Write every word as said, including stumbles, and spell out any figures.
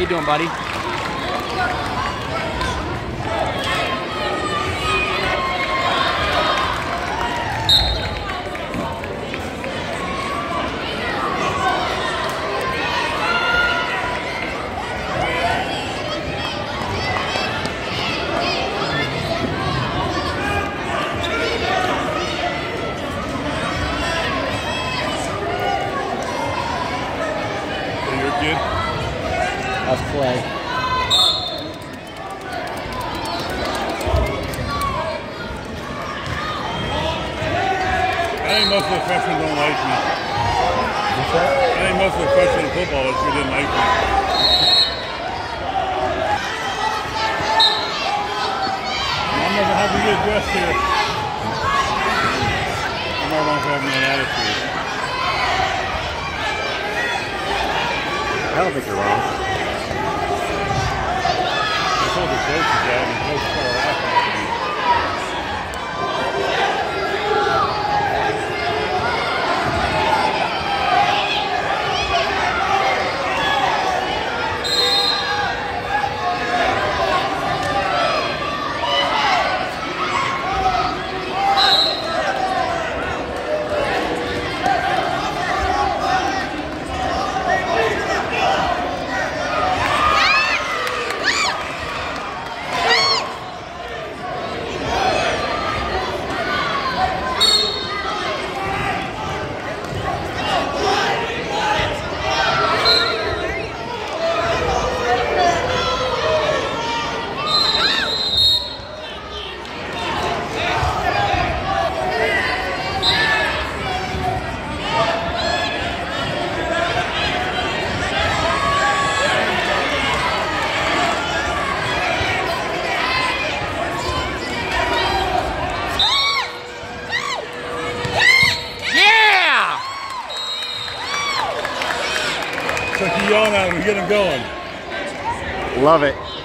you doing, buddy? Good. That's play. I think most of the freshmen don't like me. What's that? I think most of the freshmen in football this year didn't like me. I'm never having to get dressed here. I'm never going to have an attitude. I don't think you're wrong. I told the coaches that, and the coach started laughing at me. It's like you yelling at him to get him going. Love it.